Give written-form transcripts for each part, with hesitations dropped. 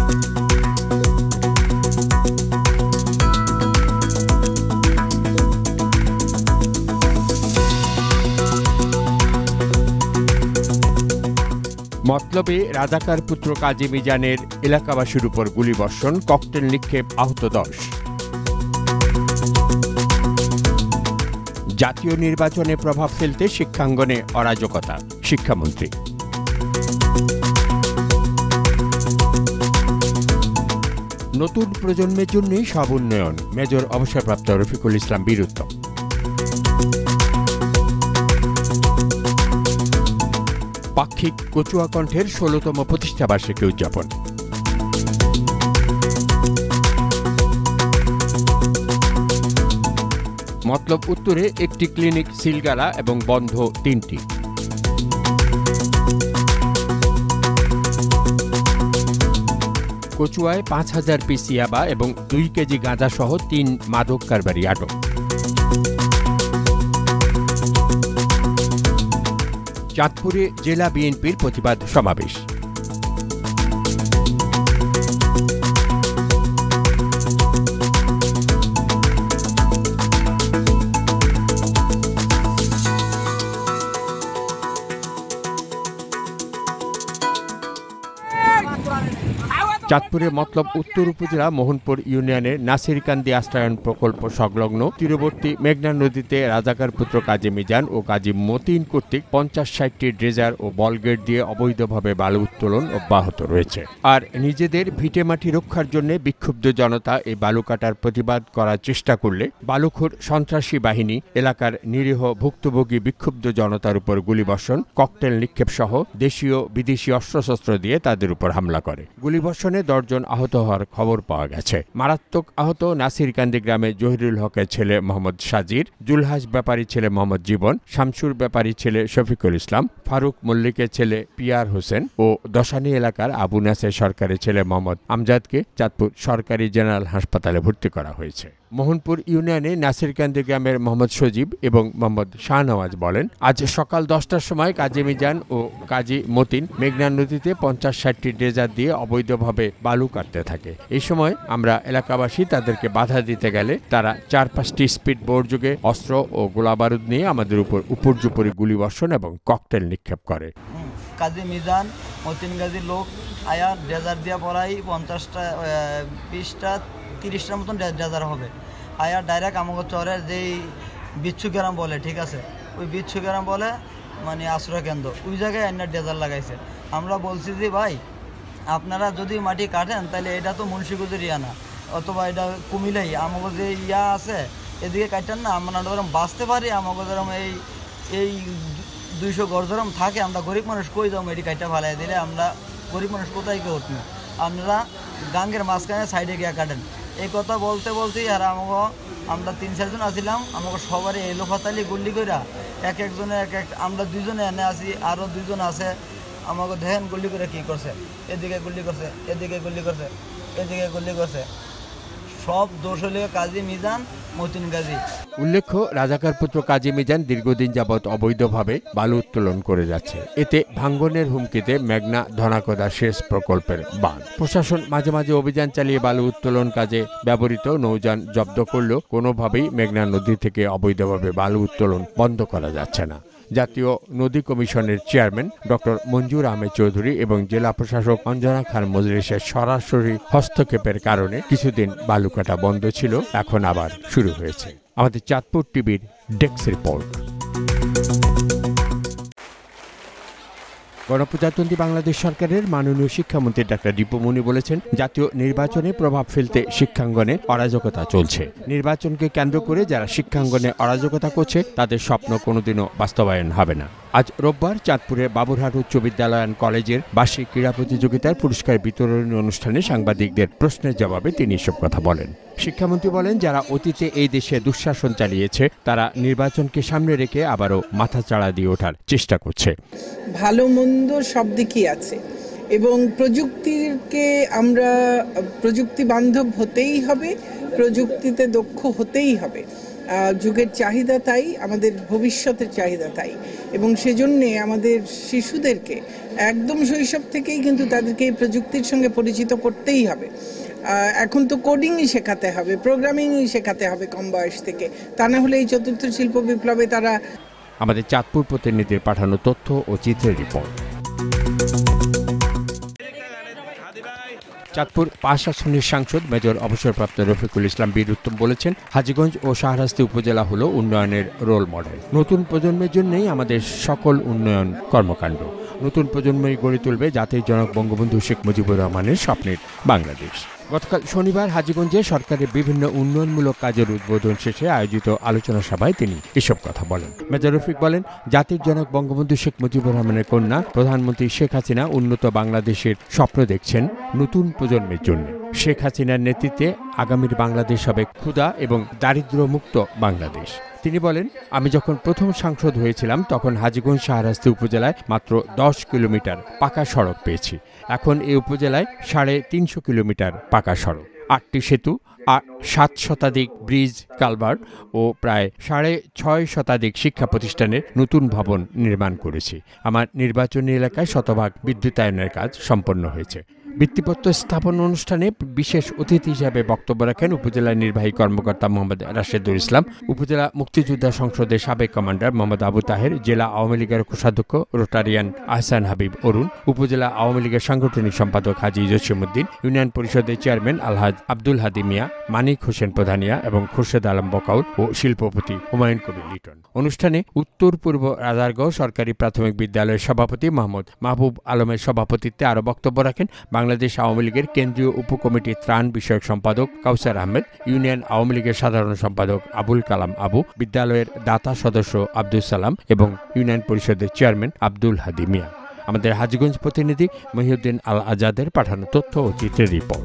মতলবে রাজাকার পুত্র কাজী মিজানের এলাকাবাসীর উপর গুলিবর্ষণ, ককটেল নিক্ষেপ, আহত 10। জাতীয় নির্বাচনে প্রভাব ফেলতে শিক্ষাঙ্গনে অরাজকতা, শিক্ষামন্ত্রী। নতুন প্রজন্মের জন্যই সব উন্নয়ন, মেজর অবসরপ্রাপ্ত রফিকুল ইসলাম বীরুত্তম। পাক্ষিক কচুয়া কণ্ঠের 16তম প্রতিষ্ঠাবার্ষিকী উদযাপন। মতলব উত্তরে একটি ক্লিনিক সিলগালা এবং বন্ধ 3টি। কচুয়ায় 5000 পিস ইয়াবা এবং 2 কেজি গাঁজা সহ 3 মাদক কারবারি আটক। চাঁদপুরে জেলা বিএনপির প্রতিবাদ সমাবেশ। চাঁদপুরে মতলব উত্তর উপজেলা মোহনপুর ইউনিয়নের নাসিরকান্দি আশ্রয়ন প্রকল্প সংলগ্ন তীরবর্তী মেঘনা নদীতে রাজাকার পুত্র কাজী মিজান ও কাজী মতিন কর্তৃক 50-60টি ড্রেজার ও বলগেট দিয়ে অবৈধভাবে বালু উত্তোলন অব্যাহত রয়েছে। আর নিজেদের ভিটেমাটি রক্ষার জন্য বিক্ষুব্ধ জনতা এই বালু কাটার প্রতিবাদ করার চেষ্টা করলে বালুখোর সন্ত্রাসী বাহিনী এলাকার নিরীহ ভুক্তভোগী বিক্ষুব্ধ জনতার উপর গুলিবর্ষণ, ককটেল নিক্ষেপ সহ দেশীয় বিদেশি অস্ত্রশস্ত্র দিয়ে তাদের উপর হামলা করে। গুলিবর্ষণে 10 জন আহত হওয়ার খবর পাওয়া গেছে। মারাত্মক আহত নাসিরকান্দি গ্রামে জহিরুল হকের ছেলে মোহাম্মদ সাজির, জুলহাস ব্যাপারী ছেলে মোহাম্মদ জীবন, শামসুর ব্যাপারী ছেলে শফিকুল ইসলাম, ফারুক মল্লিকের ছেলে পিয়ার হোসেন ও দশানী এলাকার আবু নাসের সরকারের ছেলে মোহাম্মদ আমজাদকে চাঁদপুর সরকারি জেনারেল হাসপাতালে ভর্তি করা হয়েছে। মোহনপুর ইউনিয়নে নাসিরকান্দি গ্রামের মোহাম্মদ সজীব এবং মোহাম্মদ শাহনওয়াজ বলেন, আজ সকাল 10টার সময় কাজী মিজান ও কাজী মতিন মেঘনা নদীতে 50-60টি ড্রেজার দিয়ে অবৈধভাবে বালু কাটতে থাকে। এই সময় আমরা এলাকাবাসী তাদেরকে বাধা দিতে গেলে তারা 4-5টি স্পিড বোর্ড যোগে অস্ত্র ও গোলাবারুদ নিয়ে আমাদের উপর উপর্যুপরি গুলিবর্ষণ এবং ককটেল নিক্ষেপ করে। কাজী মিজান মতিন গাজী লোক আয়া ড্রেজার দিয়া পড়াই 50টা 20টা 30টার মতন ড্রেজার হবে। আয়া ডাইরেক্ট আমাকে চরের যেই বিচ্ছু গ্রাম বলে, ঠিক আছে, ওই বিচ্ছু গ্রাম বলে মানে আশ্রয় কেন্দ্র, ওই জায়গায় এনার ড্রেজার লাগাইছে। আমরা বলছি যে ভাই আপনারা যদি মাটি কাটেন তাহলে এটা তো মুন্সিগঞ্জের ইয়া না, অথবা এটা কুমিল্লাই আমাকে যে ইয়া আছে এদিকে কাটেন না, আমরা ধরুন বাঁচতে পারি। আমাকে ধরুন এই 200 গড় ধরুন থাকে, আমরা গরিব মানুষ কই যাবো, এটি কাইটা ফালাই দিলে আমরা গরিব মানুষ কোথায় কেউ উঠবো, আপনারা গাঙ্গের মাঝখানে সাইডে গিয়া কাটেন। এই কথা বলতে বলতেই আর আমাকে আমরা 3-4 জন আসছিলাম, আমাকে সবারই এলো ফাতালি গুল্লি কইরা একজনে আমরা 2 জনে এনে আসি, আরও 2 জন আছে, আমাকে দেখেন গুল্লি করে কী করছে, এদিকে গুল্লি করছে, এদিকে গুল্লি করছে, এদিকে গুল্লি করছে। সব দোষ হলে কাজী মিজান মতিন গাজী। উল্লেখ্য, রাজাকার পুত্র কাজী মিজান দীর্ঘদিন যাবৎ অবৈধভাবে বালু উত্তোলন করে যাচ্ছে। এতে ভাঙ্গনের হুমকিতে মেঘনা ধনাকোদা সেচ প্রকল্পের বাঁধ। প্রশাসন মাঝে মাঝে অভিযান চালিয়ে বালু উত্তোলন কাজে ব্যবহৃত নৌযান জব্দ করলেও কোনোভাবেই মেঘনা নদী থেকে অবৈধভাবে বালু উত্তোলন বন্ধ করা যাচ্ছে না। জাতীয় নদী কমিশনের চেয়ারম্যান ডক্টর মঞ্জুর আহমেদ চৌধুরী এবং জেলা প্রশাসক অঞ্জনা খান মজলিসের সরাসরি হস্তক্ষেপের কারণে কিছুদিন বালু কাটা বন্ধ ছিল, এখন আবার শুরু হয়েছে। আমাদের চাঁদপুর টিভির ডেস্ক রিপোর্ট। গণপ্রজাতন্ত্রী বাংলাদেশ সরকারের মাননীয় শিক্ষামন্ত্রী ডাক্তার দীপু মনি বলেছেন, জাতীয় নির্বাচনে প্রভাব ফেলতে শিক্ষাঙ্গনে অরাজকতা চলছে। নির্বাচনকে কেন্দ্র করে যারা শিক্ষাঙ্গনে অরাজকতা করছে তাদের স্বপ্ন কোনোদিনও বাস্তবায়ন হবে না। আজ রোববার চাঁদপুরে বাবুরহাট উচ্চ বিদ্যালয় কলেজের বার্ষিক ক্রীড়া প্রতিযোগিতার পুরস্কার বিতরণী অনুষ্ঠানে সাংবাদিকদের প্রশ্নের জবাবে তিনি এসব কথা বলেন। শিক্ষামন্ত্রী বলেন, যারা অতীতে এই দেশে দুঃশাসন চালিয়েছে তারা নির্বাচনকে সামনে রেখে আবারও মাথাচাড়া দিয়ে ওঠার চেষ্টা করছে। ভালো মন্দ সব দিকই আছে এবং প্রযুক্তিকে আমরা প্রযুক্তি বান্ধব হতেই হবে, প্রযুক্তিতে দক্ষ হতেই হবে। যুগের চাহিদা তাই, আমাদের ভবিষ্যতের চাহিদা তাই। এবং সেজন্যে আমাদের শিশুদেরকে একদম শৈশব থেকেই কিন্তু তাদেরকে এই প্রযুক্তির সঙ্গে পরিচিত করতেই হবে। এখন তো কোডিংই শেখাতে হবে, প্রোগ্রামিংই শেখাতে হবে কম বয়স থেকে, তা না হলে এই চতুর্থ শিল্প বিপ্লবে তারা। আমাদের চাঁদপুর প্রতিনিধির পাঠানো তথ্য ও চিত্রের রিপোর্ট। চাঁদপুর ৫ আসনের সাংসদ মেজর অবসরপ্রাপ্ত রফিকুল ইসলাম বীর উত্তম বলেছেন, হাজীগঞ্জ ও শাহরাস্তি উপজেলা হলো উন্নয়নের রোল মডেল। নতুন প্রজন্মের জন্যই আমাদের সকল উন্নয়ন কর্মকাণ্ড। নতুন প্রজন্মই গড়ে তুলবে জাতির জনক বঙ্গবন্ধু শেখ মুজিবুর রহমানের স্বপ্নের বাংলাদেশ। গতকাল শনিবার হাজীগঞ্জে সরকারের বিভিন্ন উন্নয়নমূলক কাজের উদ্বোধন শেষে আয়োজিত আলোচনা সভায় তিনি এসব কথা বলেন। মেজর রফিক বলেন, জাতির জনক বঙ্গবন্ধু শেখ মুজিবুর রহমানের কন্যা প্রধানমন্ত্রী শেখ হাসিনা উন্নত বাংলাদেশের স্বপ্ন দেখছেন নতুন প্রজন্মের জন্য। শেখ হাসিনার নেতৃত্বে আগামীর বাংলাদেশ হবে ক্ষুধা এবং দারিদ্র্যমুক্ত বাংলাদেশ। তিনি বলেন, আমি যখন প্রথম সাংসদ হয়েছিলাম তখন হাজীগঞ্জ শাহরাস্তি উপজেলায় মাত্র ১০ কিলোমিটার পাকা সড়ক পেয়েছি। এখন এই উপজেলায় ৩৫০ কিলোমিটার পাকা সড়ক, ৮টি সেতু, ৭ শতাধিক ব্রিজ কালভার্ট ও প্রায় ৬.৫ শতাধিক শিক্ষা প্রতিষ্ঠানের নতুন ভবন নির্মাণ করেছি। আমার নির্বাচনী এলাকায় শতভাগ বিদ্যুতায়নের কাজ সম্পন্ন হয়েছে। ভিত্তিপত্র স্থাপন অনুষ্ঠানে বিশেষ অতিথি হিসেবে বক্তব্য রাখেন উপজেলা নির্বাহী কর্মকর্তা মোহাম্মদ রাশেদুল ইসলাম, উপজেলা মুক্তিযোদ্ধা সংসদের সাবেক কমান্ডার মোহাম্মদ আবু তাহের, জেলা আওয়ামী লীগের কোষাধ্যক্ষ রোটারিয়ান আহসান হাবিব অরুণ, উপজেলা আওয়ামী লীগের সাংগঠনিক সম্পাদক হাজী জসিমউদ্দিন, ইউনিয়ন পরিষদের চেয়ারম্যান আলহাজ আব্দুল হাদি মিয়া, মানিক হোসেন প্রধানিয়া এবং খুরশেদ আলম বকাউল ও শিল্পপতি হুমায়ুন কবির লিটন। অনুষ্ঠানে উত্তর পূর্ব রাজারগাঁও সরকারি প্রাথমিক বিদ্যালয়ের সভাপতি মোহাম্মদ মাহবুব আলমের সভাপতিত্বে আরও বক্তব্য রাখেন বাংলাদেশ আওয়ামী লীগের কেন্দ্রীয় উপকমিটির ত্রাণ বিষয়ক সম্পাদক কাউসার আহমেদ, ইউনিয়ন আওয়ামী লীগের সাধারণ সম্পাদক আবুল কালাম আবু, বিদ্যালয়ের দাতা সদস্য আব্দুল সালাম এবং ইউনিয়ন পরিষদের চেয়ারম্যান আব্দুল হাদি মিয়া। আমাদের হাজীগঞ্জ প্রতিনিধি মহিউদ্দিন আল আজাদের পাঠানো তথ্য ও চিত্রের রিপোর্ট।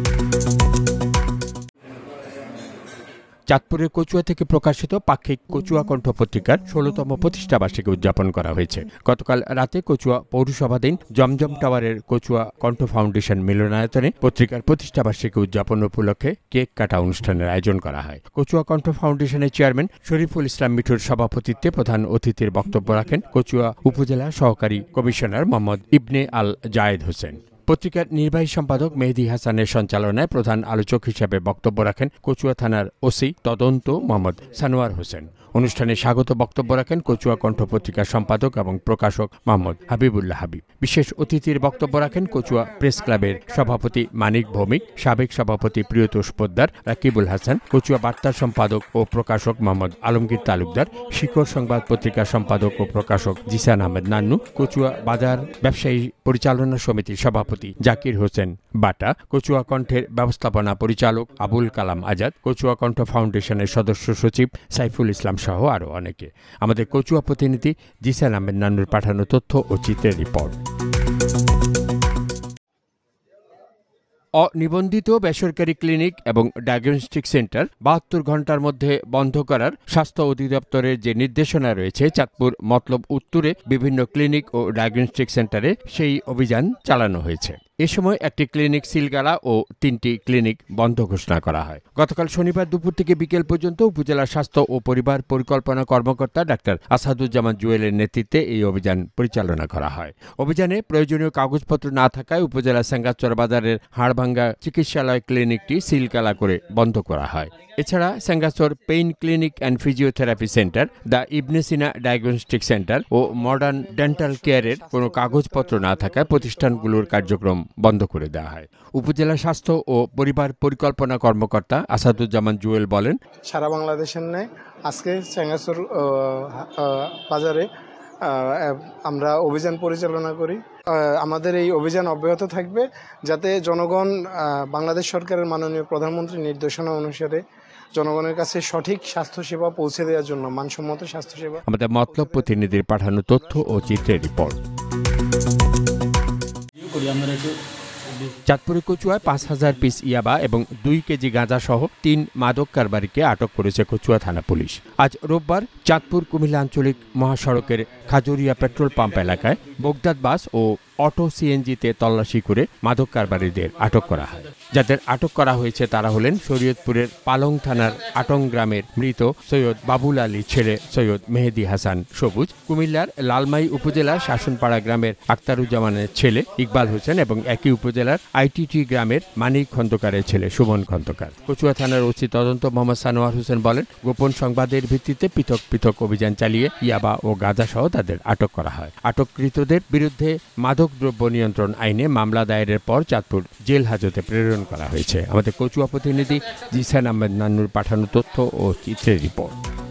চাঁদপুরের কচুয়া থেকে প্রকাশিত পাক্ষিক কচুয়া কণ্ঠ পত্রিকার ১৬তম প্রতিষ্ঠাবার্ষিকী উদযাপন করা হয়েছে। গতকাল রাতে কচুয়া পৌরসভাধীন জমজম টাওয়ারের কচুয়া কণ্ঠ ফাউন্ডেশন মিলনায়তনে পত্রিকার প্রতিষ্ঠাবার্ষিকী উদযাপন উপলক্ষে কেক কাটা অনুষ্ঠানের আয়োজন করা হয়। কচুয়া কণ্ঠ ফাউন্ডেশনের চেয়ারম্যান শরীফুল ইসলাম মিঠুর সভাপতিত্বে প্রধান অতিথির বক্তব্য রাখেন কচুয়া উপজেলা সহকারী কমিশনার মোহাম্মদ ইবনে আল জায়েদ হোসেন। পত্রিকার নির্বাহী সম্পাদক মেহেদী হাসানের সঞ্চালনায় প্রধান আলোচক হিসেবে বক্তব্য রাখেন কচুয়া থানার ওসি তদন্ত মোহাম্মদ সানোয়ার হোসেন। অনুষ্ঠানে স্বাগত বক্তব্য রাখেন কচুয়া কণ্ঠ পত্রিকার সম্পাদক এবং প্রকাশক মোহাম্মদ হাবিবুল্লাহ হাবিব। বিশেষ অতিথির বক্তব্য রাখেন কচুয়া প্রেস ক্লাবের সভাপতি মানিক ভৌমিক, সাবেক সভাপতি প্রিয়তোষ পোদ্দার, রাকিবুল হাসান, কচুয়া বার্তার সম্পাদক ও প্রকাশক মোহাম্মদ আলমগীর তালুকদার, শিকড় সংবাদ পত্রিকার সম্পাদক ও প্রকাশক জিসান আহমেদ নান্নু, কচুয়া বাজার ব্যবসায়ী পরিচালনা সমিতির সভাপতি জাকির হোসেন বাটা, কচুয়া কণ্ঠের ব্যবস্থাপনা পরিচালক আবুল কালাম আজাদ, কচুয়া কণ্ঠ ফাউন্ডেশনের সদস্য সচিব সাইফুল ইসলাম সহ আরও অনেকে। আমাদের কচুয়া প্রতিনিধি জিসান আহমেদ নান্নুর পাঠানো তথ্য ও চিত্রের রিপোর্ট। অনিবন্ধিত বেসরকারি ক্লিনিক এবং ডায়াগনস্টিক সেন্টার ৭২ ঘণ্টার মধ্যে বন্ধ করার স্বাস্থ্য অধিদপ্তরের যে নির্দেশনা রয়েছে, চাঁদপুর মতলব উত্তরে বিভিন্ন ক্লিনিক ও ডায়াগনস্টিক সেন্টারে সেই অভিযান চালানো হয়েছে। এ সময় একটি ক্লিনিক সিলগালা ও ৩টি ক্লিনিক বন্ধ ঘোষণা করা হয়। গতকাল শনিবার দুপুর থেকে বিকেল পর্যন্ত উপজেলা স্বাস্থ্য ও পরিবার পরিকল্পনা কর্মকর্তা ডাক্তার আসাদুজ্জামান জুয়েলের নেতৃত্বে এই অভিযান পরিচালনা করা হয়। অভিযানে প্রয়োজনীয় কাগজপত্র না থাকায় উপজেলা সেঙ্গাচর বাজারের হাড়ভাঙ্গা চিকিৎসালয় ক্লিনিকটি সিলগালা করে বন্ধ করা হয়। এছাড়া Sengachar pain clinic and physiotherapy centre, the Ibne Sina diagnostic centre ও মডার্ন ডেন্টাল কেয়ারের কোনো কাগজপত্র না থাকায় প্রতিষ্ঠানগুলোর কার্যক্রম বন্ধ করে দেওয়া হয়। উপজেলা স্বাস্থ্য ও পরিবার পরিকল্পনা কর্মকর্তা আসাদুজ্জামান জুয়েল বলেন, সারা বাংলাদেশের ন্যায় আজকে সেঙ্গাচর বাজারে আমরা অভিযান পরিচালনা করি। আমাদের এই অভিযান অব্যাহত থাকবে যাতে জনগণ বাংলাদেশ সরকারের মাননীয় প্রধানমন্ত্রীর নির্দেশনা অনুসারে জনগণের কাছে সঠিক স্বাস্থ্যসেবা পৌঁছে দেওয়ার জন্য মানসম্মত স্বাস্থ্যসেবা। আমাদের মতলব প্রতিনিধির পাঠানো তথ্য ও চিত্রের রিপোর্ট। চাঁদপুরের কচুয়ায় ৫,০০০ পিস ইয়াবা এবং ২ কেজি গাঁজা সহ ৩ মাদক কারবারিকে আটক করেছে কচুয়া থানা পুলিশ। আজ রোববার চাঁদপুর কুমিল্লা আঞ্চলিক মহাসড়কের খাজুরিয়া পেট্রোল পাম্প এলাকায় বগদাদ বাস ও অটো সিএনজিতে তল্লাশি করে মাদক কারবারিদের আটক করা হয়। যাদের আটক করা হয়েছে তারা হলেন শরীয়তপুরের পালং থানার আটং গ্রামের মৃত সৈয়দ বাবুল আলীর ছেলে সৈয়দ মেহেদি হাসান সবুজ, কুমিল্লার লালমাই উপজেলার শাসনপাড়া গ্রামের আক্তারুজ্জামানের ছেলে ইকবাল হোসেন এবং একই উপজেলার আইটিটি গ্রামের মানিক খন্দকারের ছেলে সুমন খন্দকার। কচুয়া থানার ওসি তদন্ত মোহাম্মদ সানোয়ার হোসেন বলেন, গোপন সংবাদের ভিত্তিতে পৃথক পৃথক অভিযান চালিয়ে ইয়াবা ও গাঁজা সহ তাদের আটক করা হয়। আটককৃতদের বিরুদ্ধে মাদকদ্রব্য নিয়ন্ত্রণ আইনে মামলা দায়েরের পর চাঁদপুর জেল হাজতে প্রেরণ করা হয়েছে। আমাদের কচুয়া প্রতিনিধি জিসান আহমেদ নান্নুর পাঠানো তথ্য ও চিত্রের report.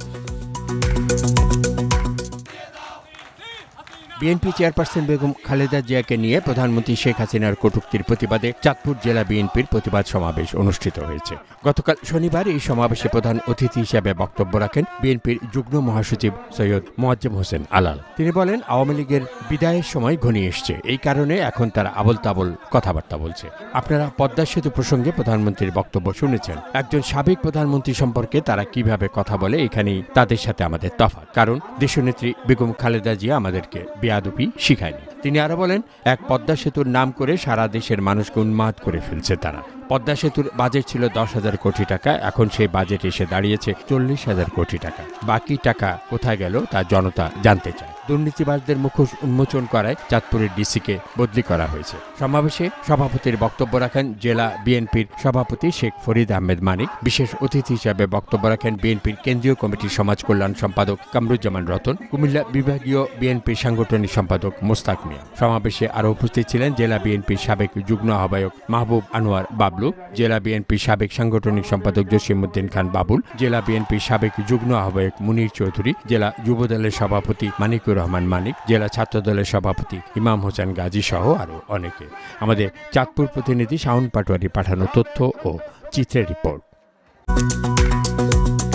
BNP chairperson Begum Khaleda জিয়াকে নিয়ে প্রধানমন্ত্রী শেখ হাসিনার কটূক্তির প্রতিবাদে চাঁদপুর জেলা বিএনপির প্রতিবাদ সমাবেশ অনুষ্ঠিত হয়েছে। গতকাল শনিবার এই সমাবেশে প্রধান অতিথি হিসেবে বক্তব্য রাখেন বিএনপির যুগ্ম মহাসচিব সৈয়দ মোয়াজ্জেম হোসেন আলাল। তিনি বলেন, আওয়ামী লীগের বিদায়ের সময় ঘনিয়ে এসছে, এই কারণে এখন তারা আবল তাবল কথাবার্তা বলছে। আপনারা পদ্মা সেতু প্রসঙ্গে প্রধানমন্ত্রীর বক্তব্য শুনেছেন। একজন সাবেক প্রধানমন্ত্রী সম্পর্কে তারা কিভাবে কথা বলে, এখানেই তাদের সাথে আমাদের তফাৎ। কারণ দেশনেত্রী বেগম খালেদা জিয়া আমাদেরকে বেয়াদবি শিখায়নি। তিনি আরো বলেন, এক পদ্মা সেতুর নাম করে সারা দেশের মানুষকে উন্মাদ করে ফেলছে তারা। পদ্মা সেতুর বাজেট ছিল 10,000 কোটি টাকা, এখন সেই বাজেট এসে দাঁড়িয়েছে 40,000 কোটি টাকা। বাকি টাকা কোথায় গেল তা জনতা জানতে চায়। দুর্নীতিবাজদের মুখোশ উন্মোচন করায় চাঁদপুরের ডিসিকে বদলি করা হয়েছে। সমাবেশে সভাপতির বক্তব্য রাখেন জেলা বিএনপির সভাপতি শেখ ফরিদ আহমেদ মানিক। বিশেষ অতিথি হিসেবে বক্তব্য রাখেন বিএনপির কেন্দ্রীয় কমিটির সমাজ কল্যাণ সম্পাদক কামরুজ্জামান রতন, কুমিল্লা বিভাগীয় বিএনপির সাংগঠনিক সম্পাদক মোস্তাক মিয়া। সমাবেশে আরও উপস্থিত ছিলেন জেলা বিএনপির সাবেক যুগ্ম আহ্বায়ক মাহবুব আনোয়ার বাবলু, জেলা বিএনপির সাবেক সাংগঠনিক সম্পাদক জসিমউদ্দিন খান বাবুল, জেলা বিএনপির সাবেক যুগ্ম আহ্বায়ক মুনির চৌধুরী, জেলা যুবদলের সভাপতি মানিকুর রহমান মানিক, জেলা ছাত্রদলের সভাপতি ইমাম হোসেন গাজী সহ আরও অনেকে। আমাদের চাঁদপুর প্রতিনিধি শাওন পাটোয়ারি পাঠানো তথ্য ও চিত্রের রিপোর্ট।